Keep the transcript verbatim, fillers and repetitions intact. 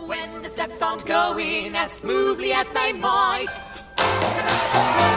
when the steps aren't going as smoothly as they might.